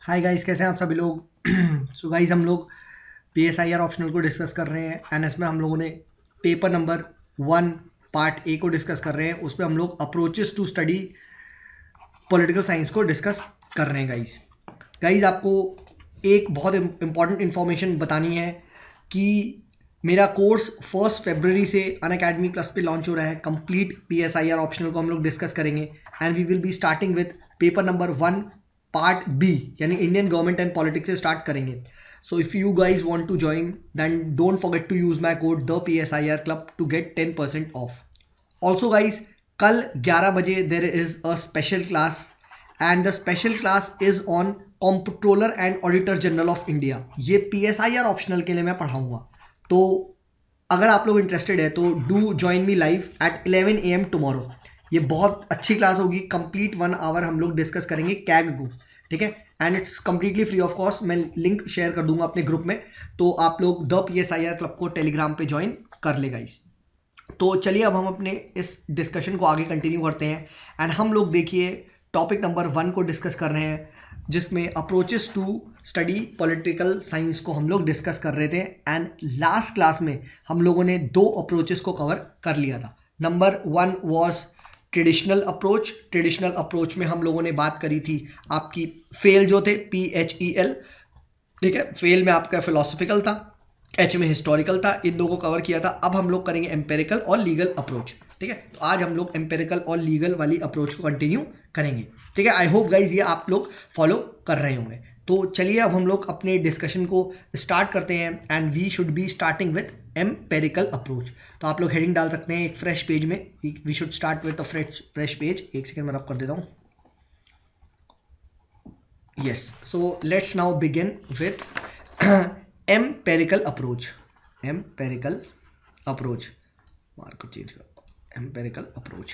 Hi guys, कैसे हैं आप सभी लोग। सो गाइस, हम लोग PSIR ऑप्शनल को डिस्कस कर रहे हैं एंड इसमें हम लोगों ने पेपर नंबर 1 पार्ट ए को डिस्कस कर रहे हैं। उसमें हम लोग approaches to study political science को डिस्कस कर रहे हैं। गाइस आपको एक बहुत इंपॉर्टेंट इन्फॉर्मेशन बतानी है कि मेरा कोर्स 1 फरवरी से अनअकैडमी प्लस पे लॉन्च हो रहा है। कंप्लीट PSIR ऑप्शनल को हम लोग डिस्कस करेंगे and we will be starting with paper number 1 part B, यानी इंडियन गवर्नमेंट एंड पॉलिटिक्स से स्टार्ट करेंगे। So if you guys want to join then don't forget to use my code the PSIR club to get 10% off. Also guys, कल 11 बजे there is a special class and the special class is on comptroller and auditor general of India. ये PSIR optional के लिए मैं पढ़ाऊंगा, तो अगर आप लोग इंटरेस्टेड है तो do join me live at 11 AM tomorrow. ये बहुत अच्छी क्लास होगी। कंप्लीट 1 आवर हम लोग डिस्कस करेंगे कैग को, ठीक है, and it's completely free of cost. मैं लिंक शेयर कर दूंगा अपने ग्रुप में, तो आप लोग द PSIR क्लब को टेलीग्राम पे ज्वाइन कर ले गाइस। तो चलिए अब हम अपने इस डिस्कशन को आगे कंटिन्यू करते हैं एंड हम लोग देखिए टॉपिक नंबर 1 को डिस्कस कर रहे हैं, जिसमें approaches to study political science को हम लोग डिस्कस कर रहे थे। एंड लास्ट क्लास में हम लोगों ने 2 अप्रोचेस को कवर कर लिया था। Number 1 was traditional approach. Traditional approach में हम लोगों ने बात करी थी आपकी फेल जो थे PHEL, ठीक है, फेल में आपका फिलोसफिकल था, H में हिस्टोरिकल था, इन 2 को कवर किया था। अब हम लोग करेंगे एम्पेरिकल और लीगल अप्रोच, ठीक है। तो आज हम लोग एम्पेरिकल और लीगल वाली अप्रोच को कंटिन्यू करेंगे, ठीक है। आई होप गाइज ये आप लोग फॉलो कर रहे होंगे। तो चलिए अब हम लोग अपने डिस्कशन को स्टार्ट करते हैं and we should be starting with empirical approach. तो आप लोग हेडिंग डाल सकते हैं एक फ्रेश पेज में, we should start with a fresh page. एक सेकेंड में रब कर देता हूँ। Yes, so let's now begin with empirical approach. Empirical approach, mark change करो, एम्पेरिकल अप्रोच।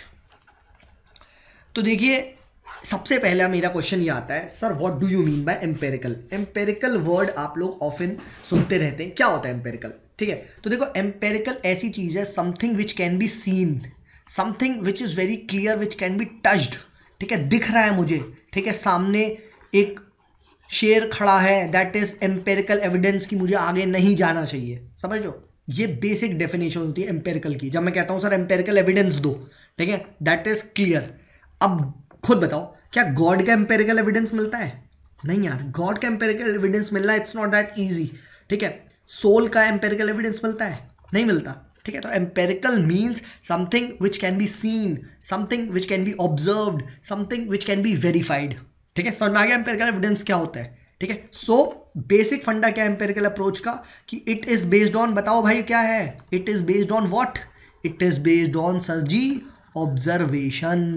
तो देखिए सबसे पहला मेरा क्वेश्चन ये आता है, sir what do you mean by empirical. Empirical word आप लोग ऑफन सुनते रहते हैं, क्या होता है एम्पेरिकल, ठीक है। तो देखो एम्पेरिकल ऐसी चीज है, something which can be seen, something which is very clear, which can be touched, ठीक है, दिख रहा है मुझे, ठीक है, सामने एक शेर खड़ा है, दैट इज एम्पेरिकल एविडेंस कि मुझे आगे नहीं जाना चाहिए। समझो, ये बेसिक डेफिनेशन होती है एम्पेरिकल की। जब मैं कहता हूं सर एम्पेरिकल एविडेंस दो, ठीक है, दैट इज क्लियर। अब खुद बताओ, क्या गॉड का एम्पेरिकल एविडेंस मिलता है? नहीं यार, गॉड का एम्पेरिकल एविडेंस मिलना इट्स नॉट दैट इजी, ठीक है। सोल का एम्पेरिकल एविडेंस मिलता है? नहीं मिलता, ठीक है। तो empirical means something which can be seen, something which can be observed, something which can be verified, ठीक है। समझ में आ गया एम्पेरिकल एविडेंस क्या होता है, ठीक है। सो बेसिक फंडा क्या है एम्पेरिकल अप्रोच का, कि इट इज बेस्ड ऑन, बताओ भाई क्या है, it is based on what, it is based on sir ji observation.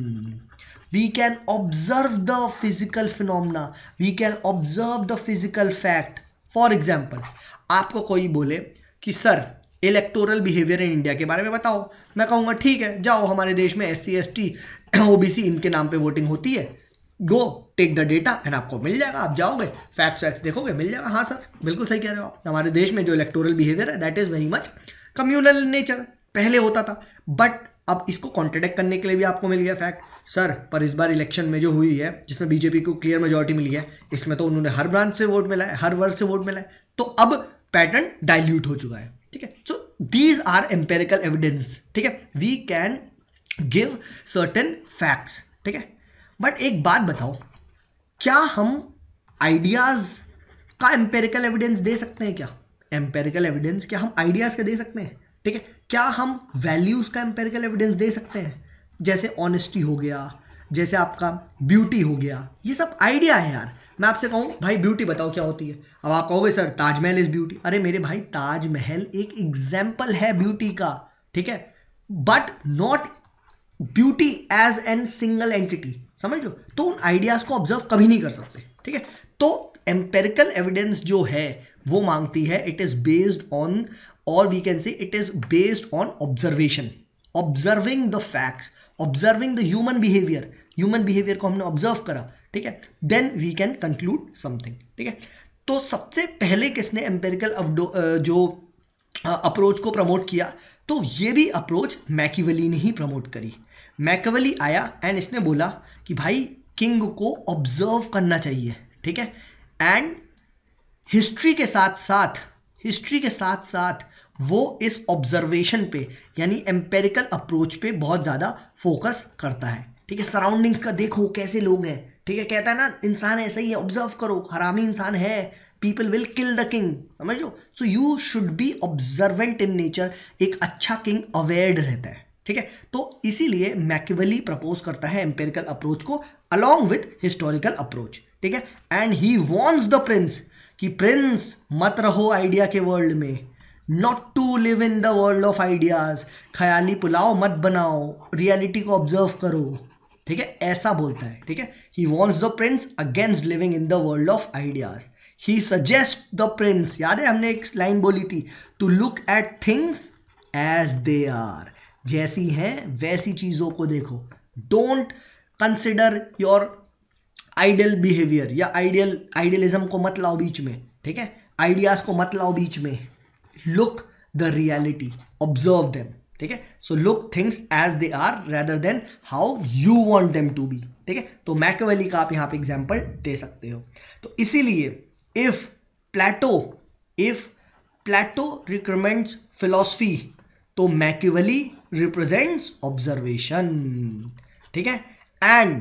We can observe the physical phenomena, we can observe the physical fact. For example, आपको कोई बोले कि sir electoral behaviour in India के बारे में बताओ, मैं कहूँगा ठीक है, जाओ हमारे देश में SC ST OBC इनके नाम पे वोटिंग होती है, go take the data and आपको मिल जाएगा। आप जाओगे फैक्ट्स देखोगे, मिल जाएगा। हाँ सर बिल्कुल सही कह रहे हो आप, हमारे देश में जो इलेक्टोरल बिहेवियर है that is very much communal nature, पहले होता था, बट अब इसको कॉन्ट्रडिक्ट करने के लिए भी आपको मिल गया फैक्ट, सर पर इस बार इलेक्शन में जो हुई है जिसमें बीजेपी को क्लियर मेजॉरिटी मिली है, इसमें तो उन्होंने हर ब्रांच से वोट मिला है, हर वर्ग से वोट मिला है, तो अब पैटर्न डाइल्यूट हो चुका है, ठीक है। So these are empirical evidence, ठीक है, we can give certain facts, ठीक है। बट एक बात बताओ, क्या हम आइडियाज का एम्पेरिकल एविडेंस दे सकते हैं? क्या एम्पेरिकल एविडेंस क्या हम आइडियाज का दे सकते हैं, ठीक है। क्या हम वैल्यूज का एम्पेरिकल एविडेंस दे सकते हैं? जैसे ऑनेस्टी हो गया, जैसे आपका ब्यूटी हो गया, ये सब आइडिया है यार। मैं आपसे कहूँ भाई ब्यूटी बताओ क्या होती है, अब आप कहोगे सर ताजमहल इज ब्यूटी। अरे मेरे भाई ताजमहल एक एग्जाम्पल है ब्यूटी का, ठीक है, but not beauty as an single entity, समझ लो। तो उन आइडियाज को ऑब्जर्व कभी नहीं कर सकते, ठीक है। तो एम्पेरिकल एविडेंस जो है वो मांगती है इट इज बेस्ड ऑन, और we can say it is based on observation, observing the facts, observing the human behaviour. Human behaviour को हमने ऑब्जर्व करा, ठीक है, then we can conclude something, ठीक है। तो सबसे पहले किसने एम्पेरिकल जो अप्रोच को प्रमोट किया, तो ये भी अप्रोच मैकियावेली ने ही प्रमोट करी। मैकियावेली आया एंड इसने बोला कि भाई किंग को ऑब्जर्व करना चाहिए, ठीक है। एंड हिस्ट्री के साथ साथ वो इस ऑब्जर्वेशन पे यानी एम्पेरिकल अप्रोच पे बहुत ज़्यादा फोकस करता है, ठीक है। सराउंडिंग का देखो कैसे लोग हैं, ठीक है, कहता है ना इंसान ऐसा ही है, ऑब्जर्व करो, हरामी इंसान है, people will kill the king, समझ लो। So you should be observant in nature. एक अच्छा किंग अवेयर्ड रहता है, ठीक है। तो इसीलिए मैकियावेली प्रपोज करता है एम्पेरिकल अप्रोच को अलॉन्ग विथ हिस्टोरिकल अप्रोच, ठीक है। And he warns the prince कि प्रिंस मत रहो आइडिया के वर्ल्ड में, not to live in the world of ideas, ख्याली पुलाव मत बनाओ, रियलिटी को ऑब्जर्व करो, ठीक है, ऐसा बोलता है, ठीक है। He warns the prince against living in the world of ideas. He suggest the prince, याद है हमने एक लाइन बोली थी, to look at things as they are, जैसी हैं वैसी चीजों को देखो। Don't consider your ideal behaviour या आइडियलिज्म को मत लाओ बीच में, ठीक है, आइडियाज को मत लाओ बीच में। Look the reality, observe them, ठीक है। So look things as they are rather than how you want them to be, ठीक है। तो मैकियावेली का आप यहां पे एग्जांपल दे सकते हो। तो इसीलिए इफ प्लेटो रिकमेंड्स फिलॉसफी, तो मैकियावेली रिप्रेजेंट्स ऑब्जर्वेशन, ठीक है। And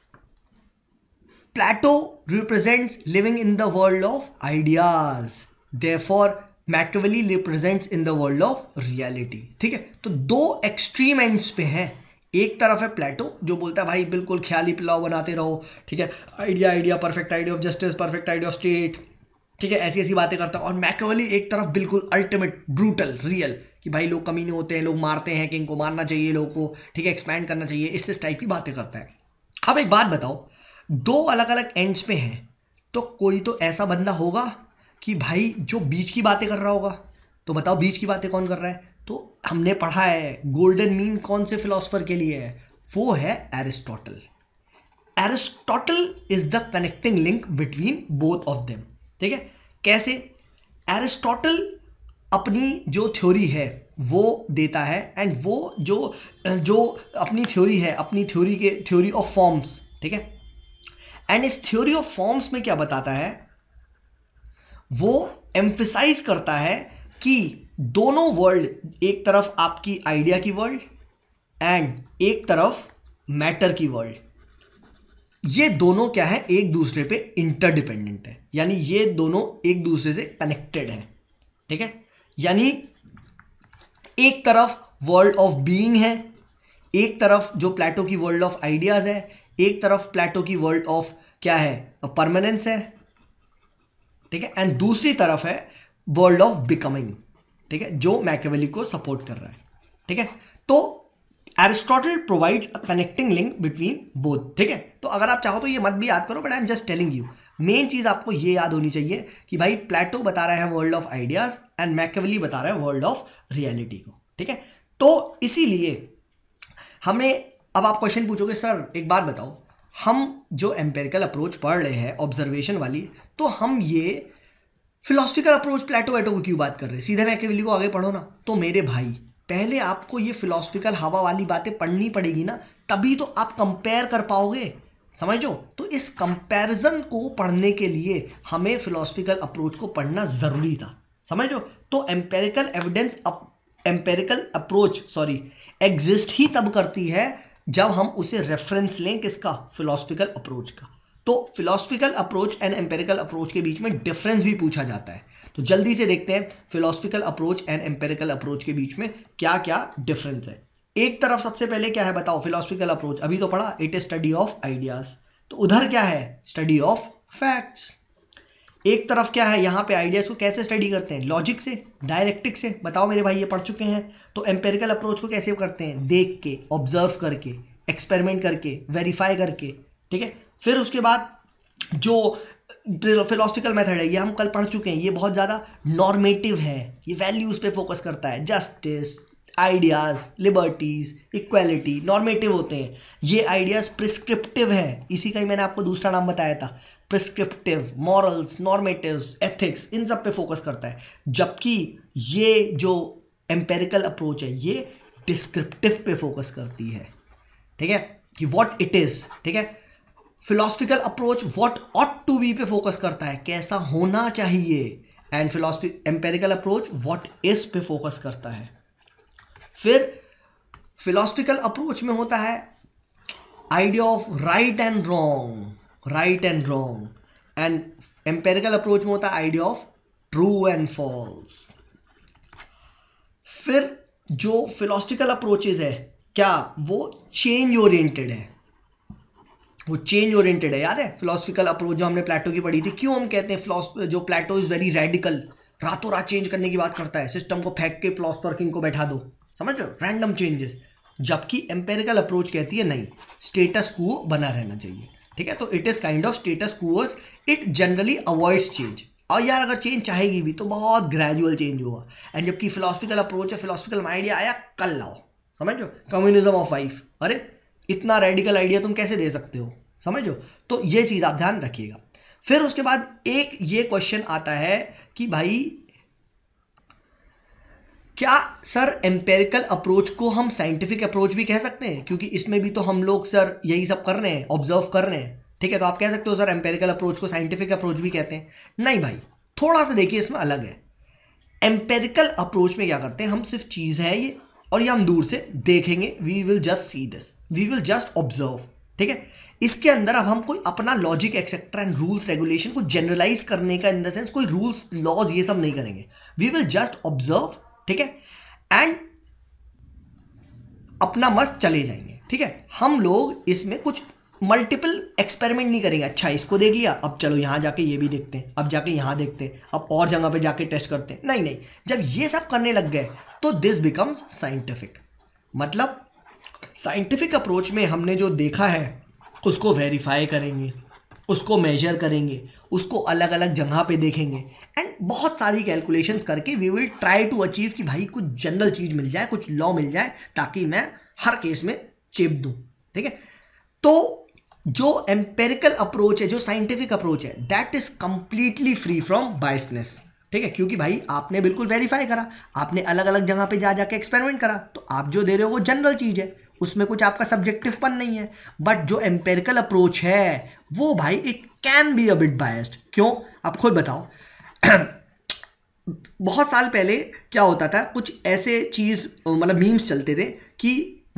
Plato represents living in the world of ideas. Therefore, Machiavelli represents in the world of reality. ठीक है, तो दो एक्सट्रीम एंड्स पे हैं। एक तरफ है प्लेटो जो बोलता है भाई बिल्कुल ख्याली पुलाव बनाते रहो, ठीक है, idea perfect idea of justice, perfect idea of state, ठीक है, ऐसी ऐसी बातें करता है। और मैकियावेली एक तरफ बिल्कुल अल्टीमेट ब्रूटल रियल कि भाई लोग कमीने होते हैं, लोग मारते हैं, किंग को मारना चाहिए, लोगों को, ठीक है, एक्सपैंड करना चाहिए, इस टाइप की बातें करता है। अब एक बात बताओ, दो अलग अलग एंड्स पे हैं, तो कोई तो ऐसा बंदा होगा कि भाई जो बीच की बातें कर रहा होगा। तो बताओ बीच की बातें कौन कर रहा है? तो हमने पढ़ा है गोल्डन मीन कौन से फिलोसफर के लिए है, वो है Aristotle. Aristotle is the connecting link between both of them, ठीक है। कैसे? एरिस्टोटल अपनी जो थ्योरी है वो देता है, एंड वो जो अपनी थ्योरी है, अपनी थ्योरी ऑफ फॉर्म्स, ठीक है। एंड इस थ्योरी ऑफ फॉर्म्स में क्या बताता है, वो एम्फसाइज करता है कि दोनों वर्ल्ड, एक तरफ आपकी आइडिया की वर्ल्ड एंड एक तरफ मैटर की वर्ल्ड, ये दोनों क्या है, एक दूसरे पे इंटरडिपेंडेंट है, यानी ये दोनों एक दूसरे से कनेक्टेड है, ठीक है। यानी एक तरफ वर्ल्ड ऑफ बीइंग है, एक तरफ जो प्लेटो की वर्ल्ड ऑफ आइडियाज है, एक तरफ प्लेटो की वर्ल्ड ऑफ क्या है, परमानेंस है, ठीक है, एंड दूसरी तरफ है वर्ल्ड ऑफ बिकमिंग, ठीक है, जो मैकियावेली को सपोर्ट कर रहा है, ठीक है। तो Aristotle provides a connecting link between both, ठीक है। तो अगर आप चाहो तो ये मत भी याद करो, but I am just telling you, main चीज आपको ये याद होनी चाहिए कि भाई प्लेटो बता रहा है world of ideas and Machiavelli बता रहा है वर्ल्ड ऑफ रियलिटी को, ठीक है। तो इसीलिए हमें, अब आप क्वेश्चन पूछोगे सर एक बात बताओ, हम जो एम्पिरिकल अप्रोच पढ़ रहे हैं ऑब्जर्वेशन वाली, तो हम ये फिलोसफिकल अप्रोच प्लेटो को क्यों बात कर रहे हैं, सीधे मैकियावेली को आगे पढ़ो ना। तो मेरे भाई पहले आपको ये फिलोसफिकल हवा वाली बातें पढ़नी पड़ेगी ना, तभी तो आप कंपेयर कर पाओगे, समझो। तो इस कंपैरिजन को पढ़ने के लिए हमें फिलोसफिकल अप्रोच को पढ़ना जरूरी था, समझो। तो एम्पिरिकल अप्रोच एग्जिस्ट ही तब करती है जब हम उसे रेफरेंस लें, किसका, फिलोसफिकल अप्रोच का। तो philosophical approach and empirical approach के बीच में डिफरेंस भी पूछा जाता है, तो जल्दी से देखते हैं philosophical approach and empirical approach के बीच में क्या क्या डिफरेंस है। एक तरफ सबसे पहले क्या है बताओ, फिलोसफिकल अप्रोच अभी तो पढ़ा, it is study of ideas. तो उधर क्या है, स्टडी ऑफ फैक्ट्स। एक तरफ क्या है, यहाँ पे आइडियाज को कैसे स्टडी करते हैं, लॉजिक से, डायरेक्टिक से, बताओ मेरे भाई ये पढ़ चुके हैं। तो एम्पिरिकल अप्रोच को कैसे करते हैं, देख के, ऑब्जर्व करके, एक्सपेरिमेंट करके, वेरीफाई करके, ठीक है। फिर उसके बाद जो फिलोसफिकल मेथड है, ये हम कल पढ़ चुके हैं, ये बहुत ज़्यादा नॉर्मेटिव है, ये वैल्यूज पे फोकस करता है, justice, ideas, liberties, equality, normative होते हैं। ये आइडियाज प्रिस्क्रिप्टिव है, इसी का ही मैंने आपको दूसरा नाम बताया था, प्रिस्क्रिप्टिव, मॉरल्स, नॉर्मेटिव्स, एथिक्स, इन सब पे फोकस करता है। जबकि ये जो एम्पिरिकल अप्रोच है ये डिस्क्रिप्टिव पे फोकस करती है, ठीक है, कि व्हाट इट इज, ठीक है। Philosophical approach what ought to be पे फोकस करता है, कैसा होना चाहिए, and empirical approach what is पे फोकस करता है। फिर फिलोसफिकल अप्रोच में होता है idea of right and wrong, and empirical approach में होता है idea of true and false. फिर जो फिलोसफिकल अप्रोचेज है क्या वो चेंज ओरिएंटेड है, याद है फिलोसफिकल अप्रोच जो हमने प्लेटो की पढ़ी थी, क्यों हम कहते हैं जो प्लेटो इज वेरी रेडिकल, रातों रात चेंज करने की बात करता है, सिस्टम को फेंक के फिलोसफर किंग को बैठा दो, समझ रहे हो, रैंडम चेंजेस। जबकि एम्पेरिकल अप्रोच कहती है नहीं, स्टेटस क्वो बना रहना चाहिए, ठीक है। तो it is kind of status quos, it generally avoids change, और यार अगर चेंज चाहेगी भी तो बहुत ग्रेजुअल चेंज होगा। एंड जबकि फिलोसफिकल अप्रोच है, फिलोसफिकल आइडिया आया कल लाओ, समझ लो, कम्युनिज्म ऑफ लाइफ, अरे इतना रेडिकल आइडिया तुम कैसे दे सकते हो, समझो। तो ये चीज आप ध्यान रखिएगा। फिर उसके बाद एक ये क्वेश्चन आता है कि भाई क्या सर एम्पेरिकल अप्रोच को हम साइंटिफिक अप्रोच भी कह सकते हैं, क्योंकि इसमें भी तो हम लोग सर यही सब कर रहे हैं, ऑब्जर्व कर रहे हैं, ठीक है। तो आप कह सकते हो सर एम्पेरिकल अप्रोच को साइंटिफिक अप्रोच भी कहते हैं। नहीं भाई, थोड़ा सा देखिए, इसमें अलग है। एम्पेरिकल अप्रोच में क्या करते हैं, हम सिर्फ चीज है ये, और ये हम दूर से देखेंगे, we will just see this, we will just observe, ठीक है। इसके अंदर अब हम कोई अपना logic etcetera and rules regulation को जनरलाइज करने का, इन द सेंस कोई रूल्स लॉज ये सब नहीं करेंगे, वी विल जस्ट ऑब्जर्व, ठीक है, एंड अपना मस्त चले जाएंगे, ठीक है। हम लोग इसमें कुछ मल्टीपल एक्सपेरिमेंट नहीं करेंगे, अच्छा इसको देख लिया, अब चलो यहां जाके ये भी देखते हैं, अब जाके यहां देखते हैं, अब और जगह पे जाके टेस्ट करते हैं, नहीं। जब ये सब करने लग गए तो दिस बिकम्स साइंटिफिक। मतलब साइंटिफिक अप्रोच में हमने जो देखा है उसको वेरीफाई करेंगे, उसको मेजर करेंगे, उसको अलग अलग जगह पे देखेंगे, एंड बहुत सारी कैलकुलेशंस करके we will try to achieve कि भाई कुछ जनरल चीज मिल जाए, कुछ लॉ मिल जाए, ताकि मैं हर केस में चेप दूं, ठीक है। तो जो एम्पेरिकल अप्रोच है, जो साइंटिफिक अप्रोच है, that is completely free from biasness, ठीक है, क्योंकि भाई आपने बिल्कुल वेरीफाई करा, आपने अलग अलग जगह पे जाके एक्सपेरिमेंट करा, तो आप जो दे रहे हो वो जनरल चीज है, उसमें कुछ आपका सब्जेक्टिवपन नहीं है। बट जो एम्पेरिकल अप्रोच है वो भाई it can be a bit biased. क्यों, आप खुद बताओ। बहुत साल पहले क्या होता था, कुछ ऐसे चीज मतलब मीम्स चलते थे कि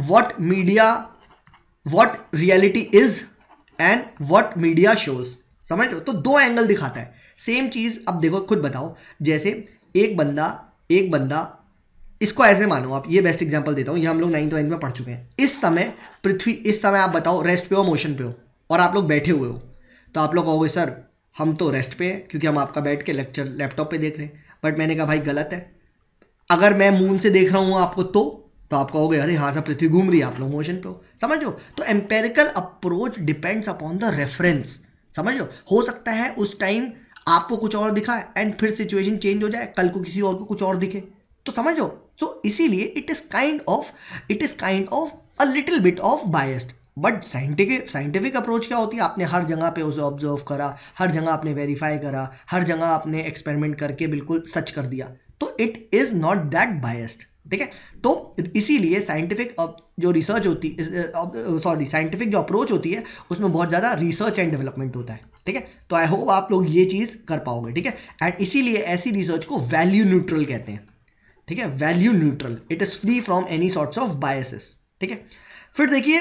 what reality is and what media shows, समझ लो। तो दो एंगल दिखाता है सेम चीज। अब देखो खुद बताओ, जैसे एक बंदा इसको ऐसे मानो आप, ये बेस्ट एग्जांपल देता हूं, ये हम लोग 9th 9th में पढ़ चुके हैं। इस समय आप बताओ रेस्ट पे हो, मोशन पे हो, और आप लोग बैठे हुए हो, तो आप लोग कहोगे सर हम तो रेस्ट पे हैं क्योंकि हम आपका बैठ के लेक्चर लैपटॉप पे देख रहे हैं। बट मैंने कहा भाई गलत है, अगर मैं मून से देख रहा हूं आपको तो आप कहोगे अरे हाँ सर पृथ्वी घूम रही है, आप लोग मोशन पे हो, समझ लो। तो empirical approach depends upon the reference, समझ लो। हो सकता है उस टाइम आपको कुछ और दिखा एंड फिर सिचुएशन चेंज हो जाए, कल को किसी और को कुछ और दिखे, तो समझो। तो इसीलिए it is kind of a little bit of biased. But scientific approach क्या होती है, आपने हर जगह पे उसे ऑब्जर्व करा, हर जगह आपने वेरीफाई करा, हर जगह आपने एक्सपेरिमेंट करके बिल्कुल सच कर दिया, तो it is not that biased, ठीक है। तो इसीलिए साइंटिफिक जो रिसर्च होती साइंटिफिक जो अप्रोच होती है उसमें बहुत ज़्यादा रिसर्च एंड डेवलपमेंट होता है, ठीक है। तो आई होप आप लोग ये चीज़ कर पाओगे, ठीक है। एंड इसीलिए ऐसी रिसर्च को वैल्यू न्यूट्रल कहते हैं, ठीक है, value neutral, it is free from any sorts of biases, ठीक है। फिर देखिए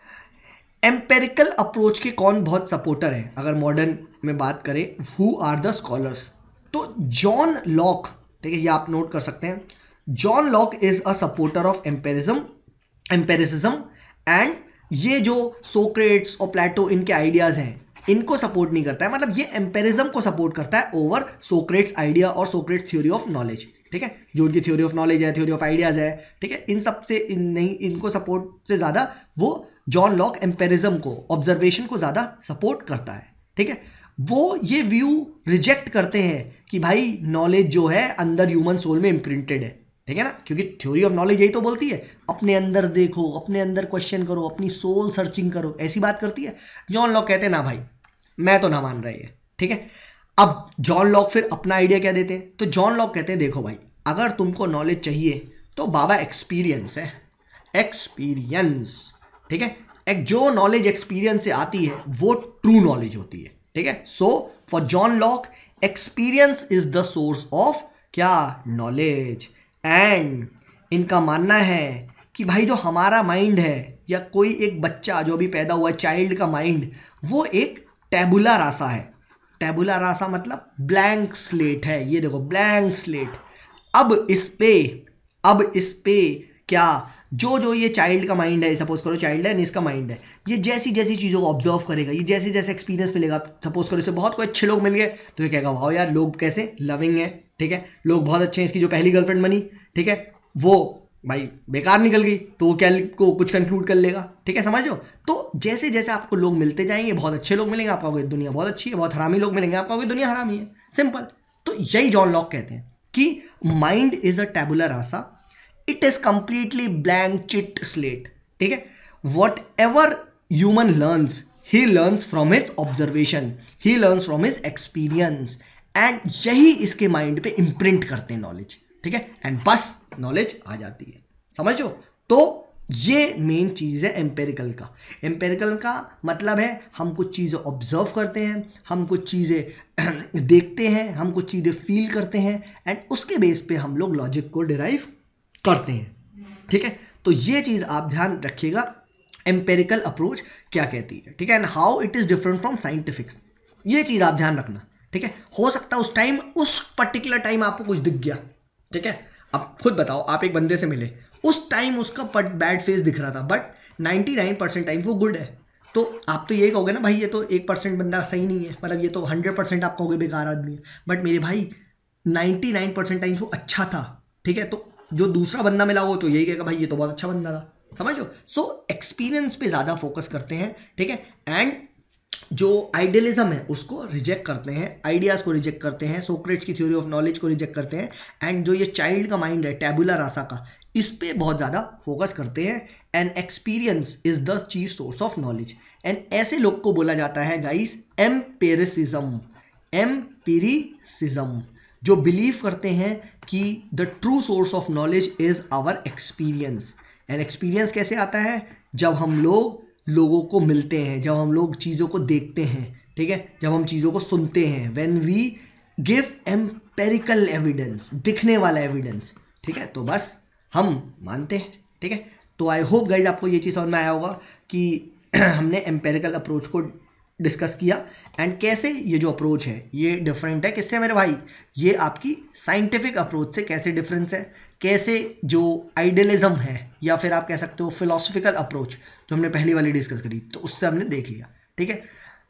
एम्पेरिकल अप्रोच के कौन बहुत सपोर्टर हैं, अगर मॉडर्न में बात करें, हु आर द स्कॉलर्स। तो जॉन लॉक, ठीक है, ये आप नोट कर सकते हैं, John Locke is a supporter of empiricism, and ये जो सोक्रेट्स और प्लेटो इनके आइडियाज हैं इनको सपोर्ट नहीं करता है, मतलब ये एम्पेरिज्म को सपोर्ट करता है ओवर सोक्रेट्स आइडिया और सोक्रेट्स थ्योरी ऑफ नॉलेज, ठीक है, जो उनकी थ्योरी ऑफ नॉलेज है, थ्योरी ऑफ आइडियाज है, ठीक है, इन सब से नहीं, इनको सपोर्ट से ज्यादा वो जॉन लॉक एम्पेरिज्म को, ऑब्जर्वेशन को ज्यादा सपोर्ट करता है, ठीक है। वो ये व्यू रिजेक्ट करते हैं कि भाई नॉलेज जो है अंदर ह्यूमन सोल में इम्प्रिंटेड है, ठीक है ना, क्योंकि थ्योरी ऑफ नॉलेज यही तो बोलती है अपने अंदर देखो, अपने अंदर क्वेश्चन करो, अपनी सोल सर्चिंग करो, ऐसी बात करती है। जॉन लॉक कहते हैं ना भाई मैं तो ना मान रहा है, ठीक है। अब जॉन लॉक फिर अपना आइडिया क्या देते हैं, तो जॉन लॉक कहते हैं देखो भाई अगर तुमको नॉलेज चाहिए तो बाबा एक्सपीरियंस है, एक्सपीरियंस, ठीक है, एक जो नॉलेज एक्सपीरियंस से आती है वो ट्रू नॉलेज होती है, ठीक है। So for John Locke experience is the source of क्या, नॉलेज। एंड इनका मानना है कि भाई जो हमारा माइंड है या कोई एक बच्चा जो अभी पैदा हुआ है, चाइल्ड का माइंड, वो एक टैबुला रासा है। टैबुला रासा मतलब ब्लैंक स्लेट है, ये देखो ब्लैंक स्लेट। अब इस पे क्या जो ये चाइल्ड का माइंड है, सपोज करो चाइल्ड है, इसका माइंड है, ये जैसी जैसी चीज़ों को ऑब्जर्व करेगा, ये जैसे जैसे एक्सपीरियंस मिलेगा, सपोज करो इसे बहुत कोई अच्छे लोग मिल गए तो ये कहेगा वाओ यार लोग कैसे लविंग है, ठीक है, लोग बहुत अच्छे हैं। इसकी जो पहली गर्लफ्रेंड बनी, ठीक है, वो भाई बेकार निकल गई तो वो क्या को कुछ कंक्लूड कर लेगा, ठीक है, समझ लो। तो जैसे जैसे आपको लोग मिलते जाएंगे, बहुत अच्छे लोग मिलेंगे, आपको दुनिया बहुत अच्छी है, बहुत हरामी लोग मिलेंगे, आपको दुनिया हरामी है, सिंपल। तो यही जॉन लॉक कहते हैं कि mind is a tabula rasa, it is completely blank chit slate, ठीक है। Whatever human learns, he learns from his observation, he learns from his experience, and यही इसके माइंड पे इम्प्रिंट करते हैं नॉलेज, ठीक है, एंड बस नॉलेज आ जाती है, समझो। तो ये मेन चीज है एम्पेरिकल का। एम्पेरिकल का मतलब है हम कुछ चीजें ऑब्जर्व करते हैं, हम कुछ चीजें देखते हैं, हम कुछ चीजें फील करते हैं, एंड उसके बेस पे हम लोग लॉजिक को डिराइव करते हैं, ठीक है। तो ये चीज आप ध्यान रखिएगा, एम्पेरिकल अप्रोच क्या कहती है, ठीक है, and how it is different from scientific, ये चीज आप ध्यान रखना, ठीक है। हो सकता है उस टाइम, उस पर्टिकुलर टाइम आपको कुछ दिख गया, ठीक है। अब खुद बताओ, आप एक बंदे से मिले, उस टाइम उसका बैड फेस दिख रहा था, बट 99% टाइम वो गुड है, तो आप तो यही कहोगे ना भाई ये तो 1% बंदा सही नहीं है, मतलब ये तो 100% आप कहोगे बेकार आदमी है, बट मेरे भाई 99% टाइम वो अच्छा था, ठीक है। तो जो दूसरा बंदा मिला वो तो यही कहेगा भाई ये तो बहुत अच्छा बंदा था, समझो। सो एक्सपीरियंस पे ज्यादा फोकस करते हैं, ठीक है, एंड जो आइडियलिज्म है उसको रिजेक्ट करते हैं, आइडियाज को रिजेक्ट करते हैं, सोक्रेट्स की थ्योरी ऑफ नॉलेज को रिजेक्ट करते हैं, एंड जो ये चाइल्ड का माइंड है टैबुला रासा का, इस पे बहुत ज्यादा फोकस करते हैं, and experience is the chief source of knowledge. And ऐसे लोग को बोला जाता है गाइस एम्पिरिसिज्म, एम्पिरिसिज्म, जो बिलीव करते हैं कि the true source of knowledge is our experience. And experience कैसे आता है, जब हम लोगों को मिलते हैं, जब हम लोग चीज़ों को देखते हैं, ठीक है, जब हम चीज़ों को सुनते हैं, when we give empirical evidence, दिखने वाला एविडेंस, ठीक है, तो बस हम मानते हैं, ठीक है। तो आई होप गाइज आपको ये चीज़ समझ में आया होगा कि हमने एम्पेरिकल अप्रोच को डिस्कस किया, एंड कैसे ये जो अप्रोच है ये डिफरेंट है किससे मेरे भाई, ये आपकी साइंटिफिक अप्रोच से कैसे डिफरेंस है, कैसे जो आइडियलिज्म है या फिर आप कह सकते हो फिलोसफिकल अप्रोच जो हमने पहली वाली डिस्कस करी, तो उससे हमने देख लिया, ठीक है।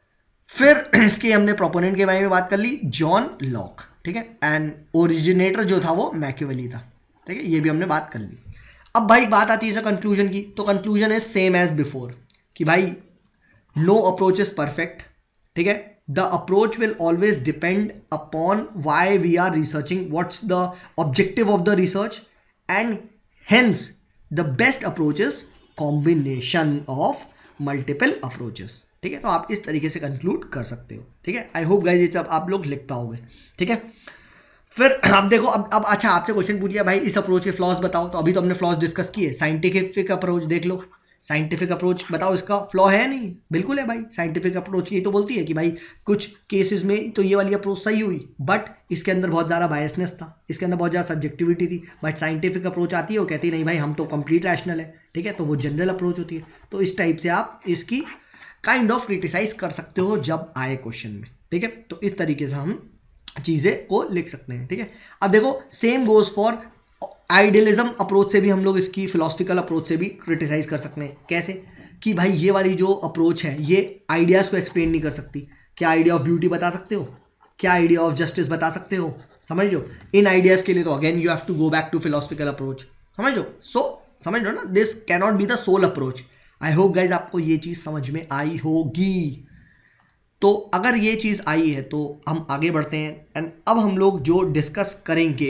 फिर इसके हमने प्रोपोनेंट के बारे में बात कर ली, जॉन लॉक, ठीक है, एंड ओरिजिनेटर जो था वो मैकियावेली था, ठीक है, ये भी हमने बात कर ली। अब भाई बात आती है कंक्लूजन की, तो कंक्लूजन है सेम एज बिफोर कि भाई नो अप्रोच इज परफेक्ट, ठीक है, the approach will always depend upon why we are researching, what's the objective of the research, and hence the best approach is combination of multiple approaches, ठीक है। तो आप इस तरीके से कंक्लूड कर सकते हो, ठीक है। आई होप गाइस ये सब आप लोग लिख पाओगे, ठीक है। फिर आप देखो, अब अच्छा आपसे क्वेश्चन पूछ लिया भाई इस अप्रोच के फ्लॉज बताओ, तो अभी तो हमने फ्लॉज डिस्कस किए, साइंटिफिक अप्रोच देख लो, साइंटिफिक अप्रोच बताओ इसका फ्लॉ है नहीं, बिल्कुल है भाई, साइंटिफिक अप्रोच ये तो बोलती है कि भाई कुछ केसेस में तो ये वाली अप्रोच सही हुई, बट इसके अंदर बहुत ज़्यादा बायसनेस था, इसके अंदर बहुत ज़्यादा सब्जेक्टिविटी थी, बट साइंटिफिक अप्रोच आती है वो कहती है नहीं भाई हम तो कंप्लीट रैशनल है, ठीक है, तो वो जनरल अप्रोच होती है। तो इस टाइप से आप इसकी काइंड ऑफ क्रिटिसाइज कर सकते हो जब आए क्वेश्चन में, ठीक है। तो इस तरीके से हम चीज़ें को लिख सकते हैं, ठीक है। अब देखो same goes for idealism approach से भी हम लोग इसकी फिलोसफिकल अप्रोच से भी क्रिटिसाइज कर सकते हैं, कैसे कि भाई ये वाली जो अप्रोच है ये आइडियाज़ को एक्सप्लेन नहीं कर सकती, क्या आइडिया ऑफ ब्यूटी बता सकते हो, क्या आइडिया ऑफ जस्टिस बता सकते हो, समझ लो। इन आइडियाज़ के लिए तो again you have to go back to philosophical approach, समझ लो। सो समझ लो ना, this cannot be the sole approach. I hope guys आपको ये चीज़ समझ में आई होगी। तो अगर ये चीज़ आई है तो हम आगे बढ़ते हैं, एंड अब हम लोग जो डिस्कस करेंगे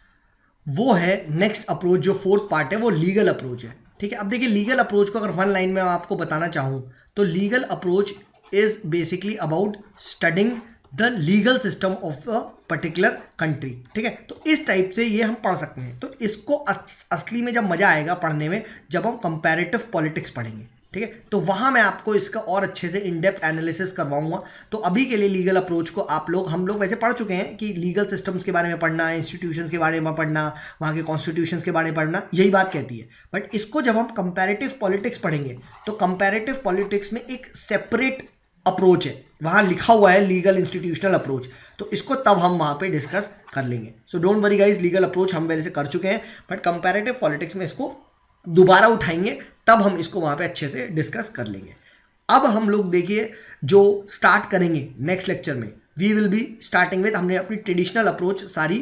वो है नेक्स्ट अप्रोच, जो फोर्थ पार्ट है वो लीगल अप्रोच है, ठीक है। अब देखिए लीगल अप्रोच को अगर वन लाइन में आपको बताना चाहूँ तो legal approach is basically about studying the legal system of a particular country, ठीक है। तो इस टाइप से ये हम पढ़ सकते हैं। तो इसको असली में जब मजा आएगा पढ़ने में जब हम कंपैरेटिव पॉलिटिक्स पढ़ेंगे, ठीक है, तो वहां मैं आपको इसका और अच्छे से इन डेप्थ एनालिसिस करवाऊंगा। तो अभी के लिए लीगल अप्रोच को हम लोग वैसे पढ़ चुके हैं कि लीगल सिस्टम्स के बारे में पढ़ना, इंस्टीट्यूशंस के बारे में पढ़ना, वहां के कॉन्स्टिट्यूशंस के बारे में पढ़ना, यही बात कहती है। बट इसको जब हम कंपैरेटिव पॉलिटिक्स पढ़ेंगे तो कंपैरेटिव पॉलिटिक्स में एक सेपरेट अप्रोच है, वहां लिखा हुआ है लीगल इंस्टीट्यूशनल अप्रोच, तो इसको तब हम वहां पे डिस्कस कर लेंगे। So don't worry guys, legal approach हम वैसे कर चुके हैं, बट कंपैरेटिव पॉलिटिक्स में इसको दोबारा उठाएंगे, तब हम इसको वहां पे अच्छे से डिस्कस कर लेंगे। अब हम लोग देखिए जो स्टार्ट करेंगे नेक्स्ट लेक्चर में, we will be starting with, हमने अपनी ट्रेडिशनल अप्रोच सारी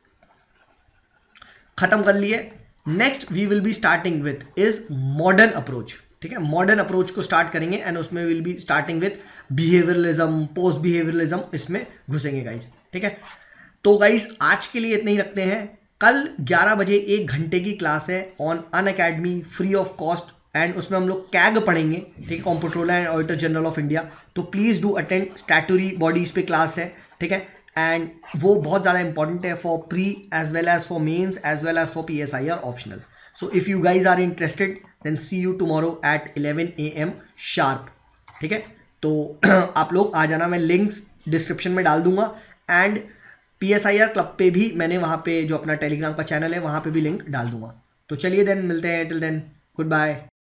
खत्म कर ली है। Next we will be starting with is modern approach. ठीक है, मॉडर्न अप्रोच को स्टार्ट करेंगे एंड उसमें will be starting with behaviouralism, post behaviouralism, इसमें घुसेंगे गाइस। ठीक है, तो गाइस आज के लिए इतना ही रखते हैं। कल 11 बजे 1 घंटे की क्लास है on Unacademy, free of cost, and उसमें हम लोग कैग पढ़ेंगे। ठीक है, comptroller and auditor general of India. तो please do attend, statutory bodies पे क्लास है। ठीक है, एंड वो बहुत ज़्यादा इंपॉर्टेंट है for pre as well as for mains as well as for PSIR optional. So if you guys are interested then see you tomorrow at 11 AM sharp. ठीक है, तो आप लोग आ जाना, मैं लिंक्स डिस्क्रिप्शन में डाल दूंगा, एंड PSIR क्लब पे भी मैंने वहाँ पे जो अपना टेलीग्राम का चैनल है वहाँ पे भी लिंक डाल दूंगा। तो चलिए देन मिलते हैं, टिल देन गुड बाय।